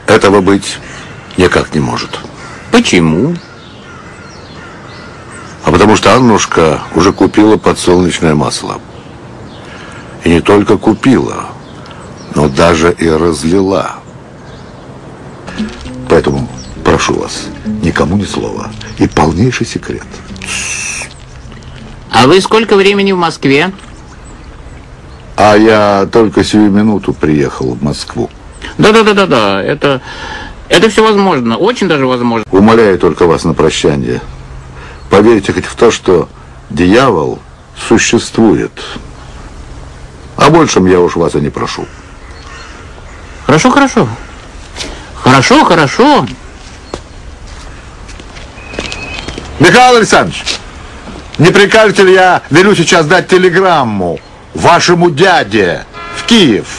Этого быть никак не может. Почему? А потому что Аннушка уже купила подсолнечное масло. И не только купила, но даже и разлила. Поэтому прошу вас, никому ни слова. И полнейший секрет. А вы сколько времени в Москве? А я только сию минуту приехал в Москву. Да, это все возможно, очень даже возможно. Умоляю только вас на прощание. Поверьте хоть в то, что дьявол существует. О большем я уж вас и не прошу. Хорошо. Михаил Александрович, не прикажете ли я велю сейчас дать телеграмму вашему дяде в Киев?